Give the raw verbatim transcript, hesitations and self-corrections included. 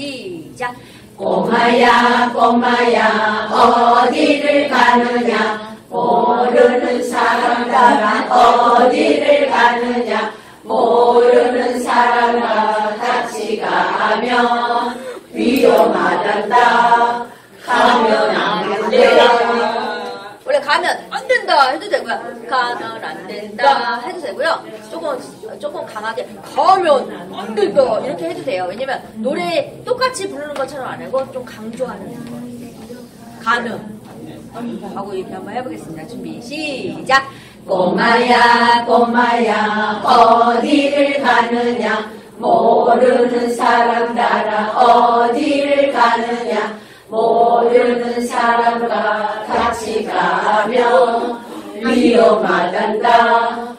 시작. 꼬마야 꼬마야 어디를 가느냐 모르는 사람 따라 어디를 가느냐 모르는 사람과 같이 가면 위험하단다 가면 안 된다. 원래 가면 안 된다 해도 되고요. 가면 안 된다 해도 되고요. 조금 조금 강하게 가면 안 된다 이렇게 해도 돼요. 왜냐면 노래 똑같이 부르는 것처럼 안 하고 좀 강조하는 거. 가면 하고 이렇게 한번 해보겠습니다. 준비 시작. 꼬마야 꼬마야 어디를 가느냐 모르는 사람 따라 어디를 가느냐 모르는 사람과 같이 가면 위험하단다